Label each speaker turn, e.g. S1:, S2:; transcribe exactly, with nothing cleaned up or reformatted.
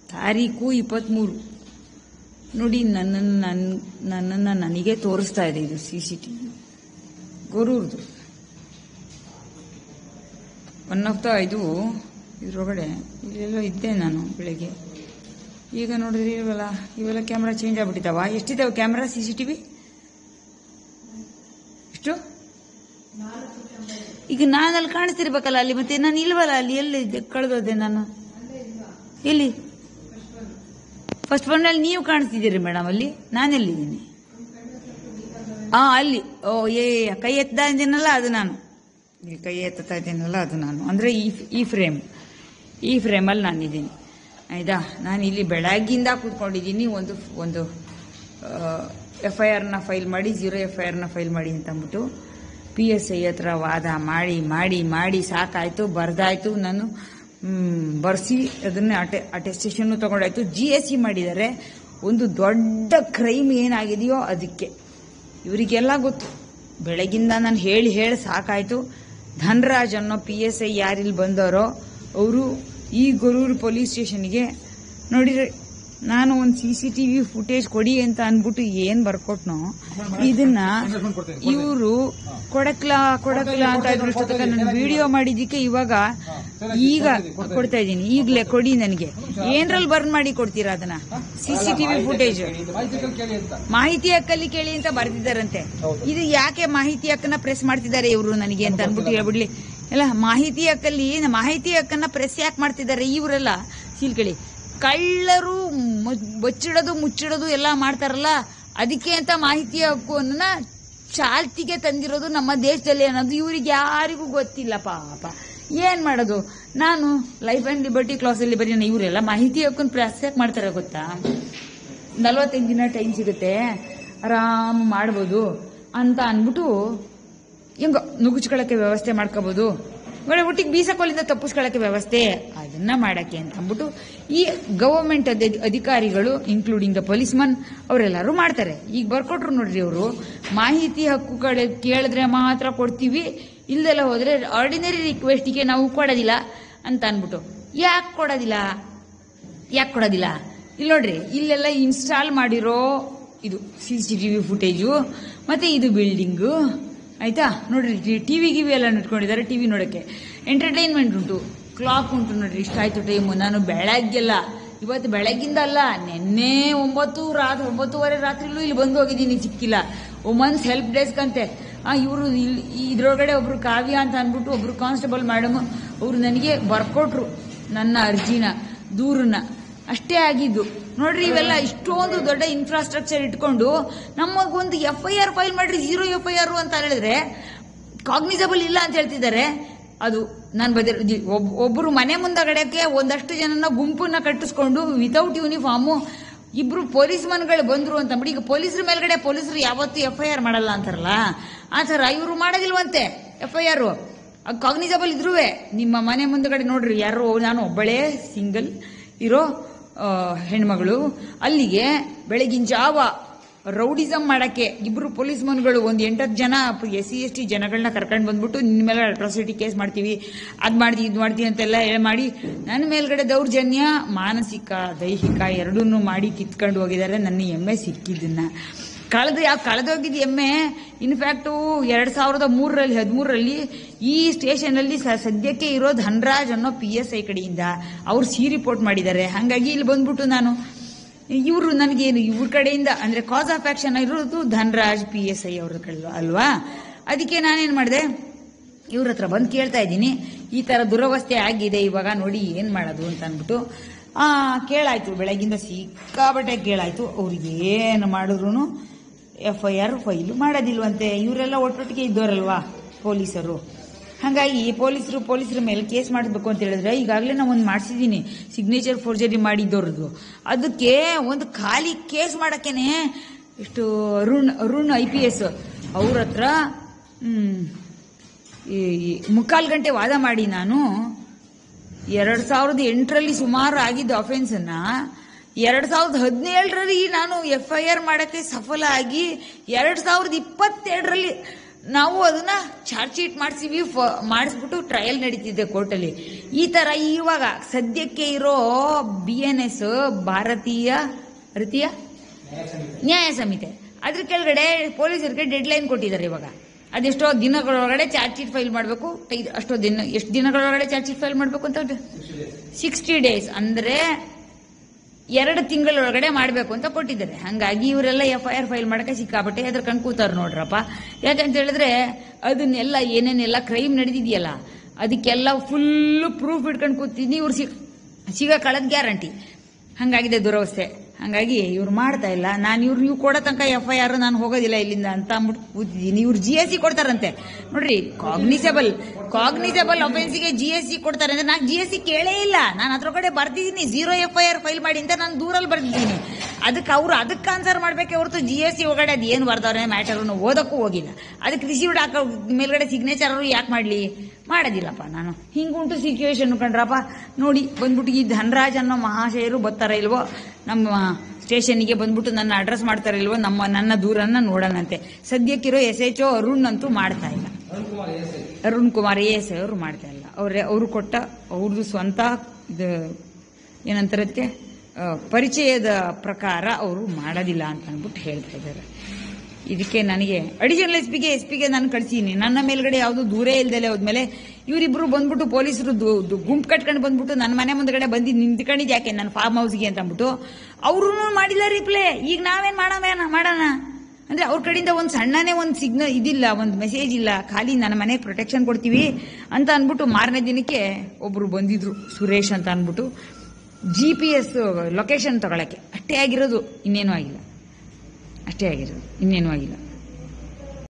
S1: ತಾರೀಕು ಇಪ್ಪತ್ತ್ಮೂರು ನೋಡಿ, ನನ್ನನ್ನು ನನ್ನ ನನ್ನನ್ನು ನನಗೆ ತೋರಿಸ್ತಾ ಇದೆ ಇದು ಸಿ ಸಿ ಟಿ ವಿ ಗೊರೂರ್ದು. ಒನ್ ಆಫ್ ದ ಇದು ಇದರೊಳಗಡೆ ಇಲ್ಲೆಲ್ಲೋ ಇದ್ದೆ ನಾನು ಬೆಳಗ್ಗೆ. ಈಗ ನೋಡಿದ್ರೆ ಇವೆಲ್ಲ ಇವೆಲ್ಲ ಕ್ಯಾಮ್ರಾ ಚೇಂಜ್ ಆಗ್ಬಿಟ್ಟಿದ್ದಾವ. ಎಷ್ಟಿದ್ದಾವೆ camera C C T V? ಎಷ್ಟು? ಈಗ ನಾನು ಅಲ್ಲಿ ಕಾಣಿಸ್ತಿರ್ಬೇಕಲ್ಲ ಅಲ್ಲಿ, ಮತ್ತೆ ನಾನು ಇಲ್ವಲ್ಲ ಅಲ್ಲಿ. ಎಲ್ಲಿ ಕಳೆದೋದೆ ನಾನು? ಎಲ್ಲಿ? ಫಸ್ಟ್ ಒನ್ನಲ್ಲಿ ನೀವು ಕಾಣಿಸ್ತಿದ್ದೀರಿ ಮೇಡಮ್, ಅಲ್ಲಿ ನಾನೆಲ್ಲಿದ್ದೀನಿ? ಹಾ, ಅಲ್ಲಿ. ಓ ಏ ಕೈ ಎತ್ತಾ ಇದ್ದೀನಲ್ಲ ಅದು ನಾನು. ಇಲ್ಲಿ ಕೈ ಎತ್ತಾ ಇದ್ದೀನಲ್ಲ ಅದು ನಾನು. ಅಂದರೆ ಈ ಈ ಫ್ರೇಮ್ ಈ ಫ್ರೇಮಲ್ಲಿ ನಾನಿದ್ದೀನಿ. ಆಯ್ತಾ? ನಾನು ಇಲ್ಲಿ ಬೆಳಗ್ಗಿಂದ ಕೂತ್ಕೊಂಡಿದ್ದೀನಿ. ಒಂದು ಒಂದು ಎಫ್ ಐ ಆರ್ನ ಫೈಲ್ ಮಾಡಿ, ಜೀರೋ ಎಫ್ ಐ ಆರ್ನ ಫೈಲ್ ಮಾಡಿ ಅಂತ ಅಂದ್ಬಿಟ್ಟು ಪಿ ಎಸ್ ಐ ಹತ್ರ ವಾದ ಮಾಡಿ ಮಾಡಿ ಮಾಡಿ ಸಾಕಾಯ್ತು. ಬರ್ದಾಯ್ತು, ನಾನು ಬರ್ಸಿ ಅದನ್ನ ಅಟೆ ಅಟೆಸ್ಟೇಷನ್ ತಗೊಂಡಾಯ್ತು. ಜಿ ಎಸ್ ಸಿ ಮಾಡಿದ್ದಾರೆ. ಒಂದು ದೊಡ್ಡ ಕ್ರೈಮ್ ಏನಾಗಿದೆಯೋ ಅದಕ್ಕೆ ಇವರಿಗೆಲ್ಲ ಗೊತ್ತು. ಬೆಳಗಿಂದ ನಾನು ಹೇಳಿ ಹೇಳಿ ಸಾಕಾಯ್ತು. ಧನರಾಜ್ ಅನ್ನೋ ಪಿ ಎಸ್ ಐ ಯಾರಿಲ್ಲಿ ಬಂದವರೋ ಅವರು ಈ ಗೊರೂರು ಪೊಲೀಸ್ ಸ್ಟೇಷನ್ಗೆ ನೋಡಿದ್ರೆ ನಾನು ಒಂದು C C T V footage ಕೊಡಿ ಅಂತ ಅನ್ಬಿಟ್ಟು ಏನ್ ಬರ್ಕೊಟ್ನೋ ಇದನ್ನ ಇವರು ಕೊಡಕ್ಲಾ ಕೊಡಕ್ಲಾ ಅಂತ ಇದ್ರಷ್ಟೊತ್ತಕ ನಾನು ವಿಡಿಯೋ ಮಾಡಿದ್ದಕ್ಕೆ ಇವಾಗ ಈಗ ಕೊಡ್ತಾ ಇದ್ದೀನಿ. ಈಗಲೇ ಕೊಡಿ ನನಗೆ. ಏನ್ರಲ್ಲಿ ಬರ್ನ್ ಮಾಡಿ ಕೊಡ್ತೀರಾ ಅದನ್ನ? C C T V footage ಮಾಹಿತಿ ಹಕ್ಕಲ್ಲಿ ಕೇಳಿ ಅಂತ ಬರ್ತಿದ್ದಾರಂತೆ. ಇದು ಯಾಕೆ ಮಾಹಿತಿ ಹಕ್ಕನ್ನ ಪ್ರೆಸ್ ಮಾಡ್ತಿದ್ದಾರೆ ಇವರು ನನಗೆ ಅಂತ ಅನ್ಬಿಟ್ಟು ಹೇಳ್ಬಿಡ್ಲಿ. ಎಲ್ಲ ಮಾಹಿತಿ ಹಕ್ಕಲ್ಲಿ ಮಾಹಿತಿ ಹಕ್ಕನ್ನ ಪ್ರೆಸ್ ಯಾಕೆ ಮಾಡ್ತಿದ್ದಾರೆ ಇವರೆಲ್ಲ? ಸೀಲ್ಕಳಿ ಕಳ್ಳರು ಬಚ್ಚಿಡೋದು ಮುಚ್ಚಿಡೋದು ಎಲ್ಲ ಮಾಡ್ತಾರಲ್ಲ, ಅದಕ್ಕೆ ಅಂತ ಮಾಹಿತಿ ಹಕ್ಕನ್ನ ಚಾಲ್ತಿಗೆ ತಂದಿರೋದು ನಮ್ಮ ದೇಶದಲ್ಲಿ ಅನ್ನೋದು ಇವ್ರಿಗೆ ಯಾರಿಗೂ ಗೊತ್ತಿಲ್ಲ ಪಾಪ. ಏನ್ ಮಾಡೋದು? ನಾನು ಲೈಫ್ ಅಂಡ್ ಲಿಬರ್ಟಿ ಕ್ಲಾಸ್ ಅಲ್ಲಿ ಬರೀ ಇವರೆಲ್ಲ ಮಾಹಿತಿ ಹಕ್ಕನ್ನು ಪ್ರೆಸ್ ಯಾಕೆ ಮಾಡ್ತಾರೆ ಗೊತ್ತಾ? ನಲ್ವತ್ತೈದು ದಿನ ಟೈಮ್ ಸಿಗುತ್ತೆ, ಆರಾಮ್ ಮಾಡ್ಬೋದು ಅಂತ ಅನ್ಬಿಟ್ಟು ಹೆಂಗೋ ನುಗ್ಗಿಸ್ಕೊಳಕ್ಕೆ ವ್ಯವಸ್ಥೆ ಮಾಡ್ಕೋಬಹುದು, ಒಟ್ಟಿಗೆ ಬೀಸಕೋಲಿಂದ ತಪ್ಪಿಸ್ಕೊಳ್ಳಕ್ಕೆ ವ್ಯವಸ್ಥೆ ಅದನ್ನ ಮಾಡಕ್ಕೆ ಅಂತ ಅಂದ್ಬಿಟ್ಟು ಈ ಗವರ್ಮೆಂಟ್ ಅಧಿಕಾರಿಗಳು ಇನ್ಕ್ಲೂಡಿಂಗ್ ದ ಪೊಲೀಸ್ಮನ್ ಅವರೆಲ್ಲರೂ ಮಾಡ್ತಾರೆ. ಈಗ ಬರ್ಕೊಟ್ರು ನೋಡ್ರಿ ಅವರು, ಮಾಹಿತಿ ಹಕ್ಕುಗಳು ಕೇಳಿದ್ರೆ ಮಾತ್ರ ಕೊಡ್ತೀವಿ, ಇಲ್ದೆಲ್ಲ ಹೋದ್ರೆ ಆರ್ಡಿನರಿ ರಿಕ್ವೆಸ್ಟಿಗೆ ನಾವು ಕೊಡೋದಿಲ್ಲ ಅಂತ ಅನ್ಬಿಟ್ಟು. ಯಾಕೆ ಕೊಡೋದಿಲ್ಲ ಯಾಕೆ ಕೊಡೋದಿಲ್ಲ ಇಲ್ಲಿ ನೋಡ್ರಿ, ಇಲ್ಲೆಲ್ಲ ಇನ್ಸ್ಟಾಲ್ ಮಾಡಿರೋ ಇದು C C T V footage, ಮತ್ತೆ ಇದು ಬಿಲ್ಡಿಂಗು. ಆಯ್ತಾ? ನೋಡ್ರಿ, ಟಿವಿ ಗಿವಿ ಎಲ್ಲ ಇಟ್ಕೊಂಡಿದ್ದಾರೆ. ಟಿವಿ ನೋಡಕ್ಕೆ ಎಂಟರ್ಟೈನ್ಮೆಂಟ್ ಉಂಟು, ಕ್ಲಾಕ್ ಉಂಟು. ನೋಡ್ರಿ ಇಷ್ಟಾಯ್ತು ಟೈಮು. ನಾನು ಬೆಳಗ್ಗೆಲ್ಲ ಇವತ್ತು ಬೆಳಗ್ಗಿಂದ ಅಲ್ಲ, ನಿನ್ನೆ ಒಂಬತ್ತು ರಾತ್ರಿ ಒಂಬತ್ತುವರೆ ರಾತ್ರಿಲೂ ಇಲ್ಲಿ ಬಂದು ಹೋಗಿದ್ದೀನಿ, ಸಿಕ್ಕಿಲ್ಲ. ವುಮನ್ಸ್ ಹೆಲ್ಪ್ ಡೆಸ್ಕ್ ಅಂತೆ. ಆ ಇವರು ಇದ್ರೊಳಗಡೆ ಒಬ್ರು ಕಾವ್ಯ ಅಂತ ಅನ್ಬಿಟ್ಟು ಒಬ್ರು ಕಾನ್ಸ್ಟೇಬಲ್ ಮೇಡಮ್ ಅವರು ನನಗೆ ಬರ್ಕೊಟ್ರು ನನ್ನ ಅರ್ಜಿನ, ದೂರನ್ನ. ಅಷ್ಟೇ ಆಗಿದ್ದು ನೋಡ್ರಿ. ಇವೆಲ್ಲ ಇಷ್ಟೊಂದು ದೊಡ್ಡ ಇನ್ಫ್ರಾಸ್ಟ್ರಕ್ಚರ್ ಇಟ್ಕೊಂಡು ನಮಗೊಂದು ಎಫ್ ಐ ಆರ್ ಫೈಲ್ ಮಾಡ್ರಿ, ಜೀರೋ ಎಫ್ ಐ ಆರ್ ಅಂತ ಹೇಳಿದ್ರೆ ಕಾಗ್ನಿಸಬಲ್ ಇಲ್ಲ ಅಂತ ಹೇಳ್ತಿದ್ದಾರೆ. ಅದು ನಾನು ಬದಿ ಒಬ್ಬರು ಮನೆ ಮುಂದಗಡೆಗೆ ಒಂದಷ್ಟು ಜನನ ಗುಂಪನ್ನ ಕಟ್ಟಿಸ್ಕೊಂಡು ವಿತೌಟ್ ಯೂನಿಫಾರ್ಮು ಇಬ್ರು ಪೊಲೀಸ್ ಮನ್ಗಳು ಬಂದ್ರು ಅಂತ ಅಂದ್ಬಿಟ್ಟು, ಈಗ ಪೊಲೀಸರ ಮೇಲ್ಗಡೆ ಪೊಲೀಸರು ಯಾವತ್ತೂ ಎಫ್ ಐ ಆರ್ ಮಾಡಲ್ಲ ಅಂತಾರಲ್ಲ, ಆ ಥರ ಇವರು ಮಾಡೋದಿಲ್ವಂತೆ ಎಫ್ ಐ ಆರ್. ಕಾಗ್ನಿಸಬಲ್ ಇದ್ರುವೆ ನಿಮ್ಮ ಮನೆ ಮುಂದಗಡೆ ನೋಡ್ರಿ, ಯಾರೋ ನಾನು ಒಬ್ಬಳೇ ಸಿಂಗಲ್ ಇರೋ ಹೆಣ್ಮಗಳು ಅಲ್ಲಿಗೆ ಬೆಳಗಿನ ಜಾವ ರೌಡಿಸಮ್ ಮಾಡಕ್ಕೆ ಇಬ್ರು ಪೊಲೀಸ್ ಮನ್ಗಳು ಒಂದು ಎಂಟತ್ತು ಜನ ಎಸ್ ಸಿ ಎಸ್ ಟಿ ಜನಗಳನ್ನ ಕರ್ಕೊಂಡು ಬಂದ್ಬಿಟ್ಟು ನಿನ್ನ ಮೇಲೆ ಅಟ್ರಾಸಿಟಿ ಕೇಸ್ ಮಾಡ್ತೀವಿ, ಅದ್ ಮಾಡ್ತೀವಿ ಇದು ಮಾಡ್ತೀವಿ ಅಂತೆಲ್ಲ ಹೇಳಿ ಮಾಡಿ ನನ್ನ ಮೇಲ್ಗಡೆ ದೌರ್ಜನ್ಯ ಮಾನಸಿಕ ದೈಹಿಕ ಎರಡನ್ನೂ ಮಾಡಿ ಕಿತ್ಕೊಂಡು ಹೋಗಿದ್ದಾರೆ. ನನ್ನ ಎಮ್ಮೆ ಸಿಕ್ಕಿದ್ದನ್ನ ಕಳೆದು ಯಾವ ಕಳೆದೋಗಿದ್ದ ಎಮ್ಮೆ ಇನ್ಫ್ಯಾಕ್ಟು ಎರಡ್ ಸಾವಿರದ ಮೂರರಲ್ಲಿ ಹದಿಮೂರರಲ್ಲಿ ಈ ಸ್ಟೇಷನ್ ಅಲ್ಲಿ ಸದ್ಯಕ್ಕೆ ಇರೋ ಧನರಾಜ್ ಅನ್ನೋ ಪಿ ಎಸ್ ಐ ಕಡೆಯಿಂದ ಅವ್ರು ಸಿ ರಿಪೋರ್ಟ್ ಮಾಡಿದ್ದಾರೆ. ಹಾಗಾಗಿ ಇಲ್ಲಿ ಬಂದ್ಬಿಟ್ಟು ನಾನು ಇವರು ನನಗೇನು ಇವ್ರ ಕಡೆಯಿಂದ ಅಂದ್ರೆ ಕಾಸ್ ಆಫ್ ಆಕ್ಷನ್ ಇರೋದು ಧನರಾಜ್ ಪಿ ಎಸ್ ಐ ಅವ್ರ ಕಡೆ ಅಲ್ವಾ. ಅದಕ್ಕೆ ನಾನೇನ್ ಮಾಡಿದೆ, ಇವ್ರ ಹತ್ರ ಬಂದು ಕೇಳ್ತಾ ಇದ್ದೀನಿ, ಈ ತರ ದುರವಸ್ಥೆ ಆಗಿದೆ, ಇವಾಗ ನೋಡಿ ಏನ್ ಮಾಡೋದು ಅಂತ ಅಂದ್ಬಿಟ್ಟು ಆ ಕೇಳಾಯ್ತು. ಬೆಳಗಿಂದ ಸಿಕ್ಕಾಬಟ್ಟೆ ಕೇಳಾಯ್ತು. ಅವ್ರಿಗೆ ಏನು ಮಾಡಿದ್ರು ಎಫ್ ಐ ಆರ್ ಫೈಲ್ ಮಾಡೋದಿಲ್ವಂತೆ. ಇವರೆಲ್ಲ ಒಟ್ಟೊಟ್ಟಿಗೆ ಇದ್ದವರಲ್ವಾ ಪೊಲೀಸರು. ಹಾಗಾಗಿ ಪೊಲೀಸರು ಪೊಲೀಸರ ಮೇಲೆ ಕೇಸ್ ಮಾಡಿಸ್ಬೇಕು ಅಂತ ಹೇಳಿದ್ರೆ ಈಗಾಗಲೇ ನಾವು ಒಂದು ಮಾಡಿಸಿದ್ದೀನಿ, ಸಿಗ್ನೇಚರ್ ಫೋರ್ಜರಿ ಮಾಡಿದ್ದವ್ರದ್ದು. ಅದಕ್ಕೆ ಒಂದು ಖಾಲಿ ಕೇಸ್ ಮಾಡಕ್ಕೇನೆ ಇಷ್ಟು Arun Arun I P S ಅವ್ರ ಹತ್ರ ಮುಕ್ಕಾಲು ಗಂಟೆ ವಾದ ಮಾಡಿ ನಾನು ಎರಡ್ ಸಾವಿರದ ಎಂಟರಲ್ಲಿ ಸುಮಾರು ಆಗಿದ್ದ ಅಫೆನ್ಸ್ ಅನ್ನ ಎರಡ್ ಸಾವಿರದ ಹದಿನೇಳರಲ್ಲಿ ನಾನು ಎಫ್ ಐ ಆರ್ ಮಾಡಕ್ಕೆ ಸಫಲ ಆಗಿ ಎರಡ್ ಸಾವಿರದ ಇಪ್ಪತ್ತೆರಡರಲ್ಲಿ ನಾವು ಅದನ್ನ ಚಾರ್ಜ್ ಶೀಟ್ ಮಾಡಿಸಿವಿ, ಮಾಡಿಸ್ಬಿಟ್ಟು ಟ್ರಯಲ್ ನಡೀತಿದೆ ಕೋರ್ಟಲ್ಲಿ. ಈ ತರ ಇವಾಗ ಸದ್ಯಕ್ಕೆ ಇರೋ ಬಿ ಎನ್ ಎಸ್ ಭಾರತೀಯ ಭಾರತೀಯ ನ್ಯಾಯ ಸಂಹಿತೆ ಅದ್ರ ಕೆಳಗಡೆ ಪೊಲೀಸರಿಗೆ ಡೆಡ್ ಲೈನ್ ಕೊಟ್ಟಿದ್ದಾರೆ. ಇವಾಗ ಅದೆಷ್ಟೋ ದಿನಗಳೊಳಗಡೆ ಚಾರ್ಜ್ ಶೀಟ್ ಫೈಲ್ ಮಾಡಬೇಕು. ಅಷ್ಟೋ ದಿನ ಎಷ್ಟು ದಿನಗಳೊಳಗಡೆ ಚಾರ್ಜ್ ಶೀಟ್ ಫೈಲ್ ಮಾಡಬೇಕು ಅಂತ ಸಿಕ್ಸ್ಟಿ ಡೇಸ್ ಅಂದ್ರೆ ಎರಡು ತಿಂಗಳೊಳಗಡೆ ಮಾಡಬೇಕು ಅಂತ ಕೊಟ್ಟಿದ್ದಾರೆ. ಹಂಗಾಗಿ ಇವರೆಲ್ಲ ಎಫ್ ಐ ಆರ್ ಫೈಲ್ ಮಾಡಕ್ಕೆ ಸಿಕ್ಕಾಪಟ್ಟೆ ಅದ್ರ ಕಣ್ಕೂತಾರ ನೋಡ್ರಪ್ಪ. ಯಾಕಂತ ಹೇಳಿದ್ರೆ ಅದನ್ನೆಲ್ಲ ಏನೇನೆಲ್ಲ ಕ್ರೈಮ್ ನಡೆದಿದೆಯಲ್ಲ ಅದಕ್ಕೆಲ್ಲ ಫುಲ್ ಪ್ರೂಫ್ ಇಟ್ಕೊಂಡು ಕೂತಿದ್ದೀನಿ. ಇವ್ರು ಸಿಗ್ ಸಿಗ ಕಳೆದ ಗ್ಯಾರಂಟಿ. ಹಂಗಾಗಿದೆ ದುರವಸ್ಥೆ. ಹಂಗಾಗಿ ಇವ್ರು ಮಾಡ್ತಾ ಇಲ್ಲ. ನಾನು ಇವ್ರು ನೀವು ಕೊಡೋ ತನಕ ಎಫ್ ಐ ಆರ್ ನಾನು ಹೋಗೋದಿಲ್ಲ ಇಲ್ಲಿಂದ ಅಂತ ಅಂದ್ಬಿಟ್ಟು ಕೂತಿದ್ದೀನಿ. ಇವ್ರು ಜಿ ಎಸ್ ಸಿ ಕೊಡ್ತಾರಂತೆ ನೋಡ್ರಿ. ಕಾಗ್ನಿಸಬಲ್ ಕಾಗ್ನಿಸಬಲ್ ಅಫೆನ್ಸಿಗೆ ಜಿ ಎಸ್ ಸಿ ಕೊಡ್ತಾರೆ ಅಂದ್ರೆ ನಾನು ಜಿ ಎಸ್ ಸಿ ಕೇಳೇ ಇಲ್ಲ. ನಾನು ಅದ್ರ ಕಡೆ ಬರ್ತಿದ್ದೀನಿ zero F I R file ಮಾಡಿ ಅಂತ ನಾನು ದೂರಲ್ಲಿ ಬರ್ತಿದ್ದೀನಿ. ಅದಕ್ಕೆ ಅವರು ಅದಕ್ಕೆ ಆನ್ಸರ್ ಮಾಡ್ಬೇಕೆ ಹೊರತು ಜಿ ಎಸ್ ಸಿ ಒಳಗಡೆ ಅದು ಏನು ಬರ್ದವ್ರೆ ಮ್ಯಾಟರ್ ಓದಕ್ಕೂ ಹೋಗಿಲ್ಲ. ಅದಕ್ಕೆ ರಿಸೀವ್ಡ್ ಹಾಕೋ ಮೇಲ್ಗಡೆ ಸಿಗ್ನೇಚರ್ ಯಾಕೆ ಮಾಡ್ಲಿ? ಮಾಡೋದಿಲ್ಲಪ್ಪ ನಾನು. ಹಿಂಗುಂಟು ಸಿಚುವೇಶನ್ ಕಂಡ್ರಪ್ಪ ನೋಡಿ. ಬಂದ್ಬಿಟ್ಟು ಈ ಧನರಾಜ್ ಅನ್ನೋ ಮಹಾಶಯರು ಬರ್ತಾರ ಇಲ್ವೋ ನಮ್ಮ ಸ್ಟೇಷನ್ಗೆ ಬಂದ್ಬಿಟ್ಟು ನನ್ನ ಅಡ್ರೆಸ್ ಮಾಡ್ತಾರ ಇಲ್ವೋ, ನಮ್ಮ ನನ್ನ ದೂರನ್ನ ನೋಡೋಣಂತೆ. ಸದ್ಯಕ್ಕಿರೋ ಎಸ್ ಎಚ್ ಓ ಅರುಣ್ ಅಂತೂ ಮಾಡ್ತಾ ಇಲ್ಲ. ಅರುಣ್ ಕುಮಾರ್ ಎ ಎಸ್ ಅವರು ಮಾಡ್ತಾ ಇಲ್ಲ. ಅವ್ರೆ ಅವರು ಕೊಟ್ಟ ಅವ್ರದ್ದು ಸ್ವಂತ ಇದು ಏನಂತಾರದಕ್ಕೆ ಪರಿಚಯದ ಪ್ರಕಾರ ಅವರು ಮಾಡೋದಿಲ್ಲ ಅಂತ ಅಂದ್ಬಿಟ್ಟು ಹೇಳ್ತಾ ಇದ್ದಾರೆ. ಇದಕ್ಕೆ ನನಗೆ ಅಡಿಷನಲ್ ಎಸ್ ಪಿಗೆ ಎಸ್ ಪಿಗೆ ನಾನು ಕಳಿಸಿನಿ. ನನ್ನ ಮೇಲ್ಗಡೆ ಯಾವುದು ದೂರೇ ಇಲ್ದಲೆ ಹೋದ್ಮೇಲೆ ಇವರಿಬ್ರು ಬಂದ್ಬಿಟ್ಟು ಪೊಲೀಸರು ಗುಂಪು ಕಟ್ಕೊಂಡು ಬಂದ್ಬಿಟ್ಟು ನನ್ನ ಮನೆ ಮುಂದ್ಗಡೆ ಬಂದು ನಿಂತ್ಕೊಂಡಿದ್ ಯಾಕೆ ನನ್ನ ಫಾರ್ಮ್ ಹೌಸ್ಗೆ ಅಂತ ಅಂದ್ಬಿಟ್ಟು ಅವ್ರು ಮಾಡಿಲ್ಲ ರಿಪ್ಲೈ. ಈಗ ನಾವೇನ್ ಮಾಡೋಣ ಮಾಡೋಣ ಅಂದ್ರೆ ಅವ್ರ ಕಡೆಯಿಂದ ಒಂದು ಸಣ್ಣನೇ ಒಂದು ಸಿಗ್ನಲ್ ಇದಿಲ್ಲ, ಒಂದು ಮೆಸೇಜ್ ಇಲ್ಲ. ಖಾಲಿ ನನ್ನ ಮನೆಗೆ ಪ್ರೊಟೆಕ್ಷನ್ ಕೊಡ್ತೀವಿ ಅಂತ ಅಂದ್ಬಿಟ್ಟು ಮಾರನೇ ದಿನಕ್ಕೆ ಒಬ್ರು ಬಂದಿದ್ರು ಸುರೇಶ್ ಅಂತ ಅಂದ್ಬಿಟ್ಟು ಜಿ ಪಿ ಎಸ್ ಲೊಕೇಶನ್ ತಗೊಳಕ್ಕೆ. ಅಷ್ಟೇ ಆಗಿರೋದು, ಇನ್ನೇನು ಆಗಿಲ್ಲ. ಅಷ್ಟೇ ಆಗಿರೋದು, ಇನ್ನೇನು ಆಗಿಲ್ಲ.